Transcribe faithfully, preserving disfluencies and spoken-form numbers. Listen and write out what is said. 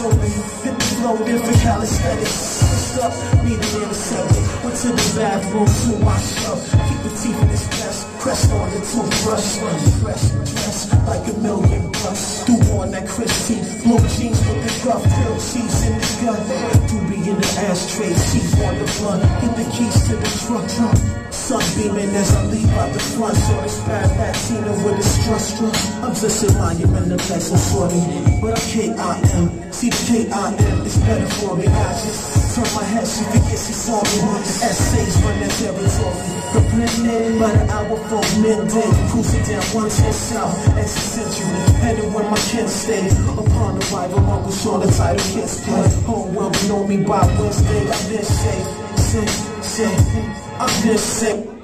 slowly. Hit the flow, different calisthenics. Switched up, needed an aseptic. Went to the bathroom to wash up. Keep the teeth in this mess. Pressed on the toothbrush. Fresh dress like a million bucks. Threw on that crispy blue jeans with the gruff grilled cheese in the gut. Doobie in the ashtray, teeth on the blunt. Get the keys to the truck. Sun beaming as I leave out the front. Saw this bad Latina with a strut strut. I'm just admiring the blessing for me. But I'm K I M. See the K I M is better for me. I just turn my head, she forgets she saw me. Essays run that territory. Represented by the hour for midday. Cruising down one ten South, exit Century. Headed where my kids stay. Upon arrival, Uncle Sean, the title kids play. Whole world know me by Wednesday. I'm this safe, safe, safe. I'm this safe.